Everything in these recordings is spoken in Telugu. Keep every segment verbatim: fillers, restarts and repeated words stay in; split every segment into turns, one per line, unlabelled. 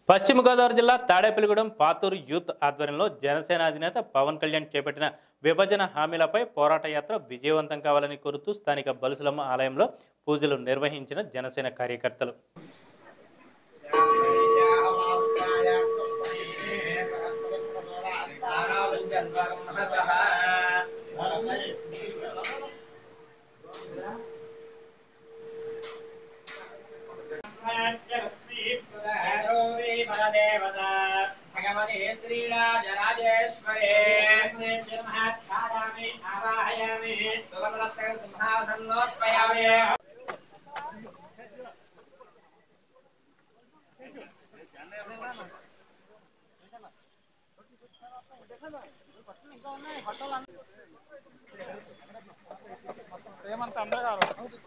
పశ్చిమ గోదావరి జిల్లా తాడేపల్లిగూడెం పాతూరు యూత్ ఆధ్వర్యంలో జనసేన అధినేత పవన్ కళ్యాణ్ చేపట్టిన విభజన హామీలపై పోరాట యాత్ర విజయవంతం కావాలని కోరుతూ స్థానిక బలుసులమ్మ ఆలయంలో పూజలు నిర్వహించిన జనసేన కార్యకర్తలు.
देवता भगवते श्रीराजराजेश्वरे महत्कार्यामि आवाहयामि सुवर्णरत्न सिंहासनोत्पयामि ప్రేమంతా అందరూ కావాలి.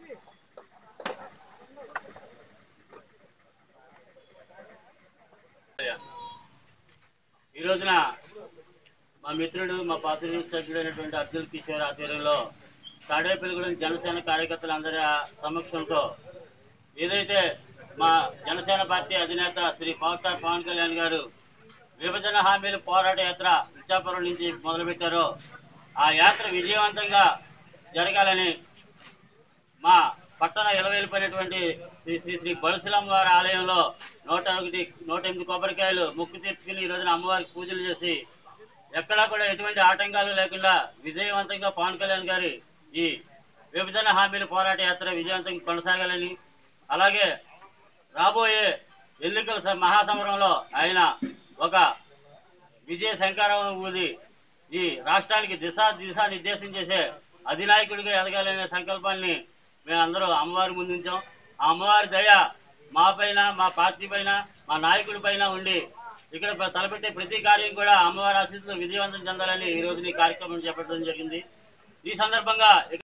ఈ రోజున మా మిత్రుడు మా పాత్ర సభ్యుడైనటువంటి అర్జున్ కిషోర్ ఆధ్వర్యంలో తాడేపల్లిగూడెం జనసేన కార్యకర్తలందరి సమక్షంతో ఏదైతే మా జనసేన పార్టీ అధినేత శ్రీ పవర్ స్టార్ పవన్ కళ్యాణ్ గారు విభజన హామీల పోరాట యాత్ర ఇచ్చాపురం నుంచి మొదలుపెట్టారో ఆ యాత్ర విజయవంతంగా జరగాలని మా పట్టణ ఇలవేలిపోయినటువంటి శ్రీ శ్రీ శ్రీ బలుసులమ్మ వారి ఆలయంలో నూట ఒకటి నూట ఎనిమిది కొబ్బరికాయలు మొక్కు తీర్చుకుని ఈ రోజున అమ్మవారికి పూజలు చేసి ఎక్కడా కూడా ఎటువంటి ఆటంకాలు లేకుండా విజయవంతంగా పవన్ కళ్యాణ్ గారి ఈ విభజన హామీల పోరాట యాత్ర విజయవంతంగా కొనసాగాలని, అలాగే రాబోయే ఎన్నికల మహాసమరంలో ఆయన ఒక విజయ శంకరం ఊది ఈ రాష్ట్రానికి దిశ దిశా నిర్దేశం చేసే అధినాయకుడిగా ఎదగాలనే సంకల్పాన్ని మేమందరూ అమ్మవారి ముందు ఉంచాం. ఆ అమ్మవారి దయ మా పైన, మా పార్టీ పైన, మా నాయకుడి పైన ఉండి ఇక్కడ తలపెట్టే ప్రతి కార్యం కూడా అమ్మవారి ఆశీస్సులు విజయవంతం చెందాలని ఈ రోజు ఈ కార్యక్రమం చేపట్టడం జరిగింది. ఈ సందర్భంగా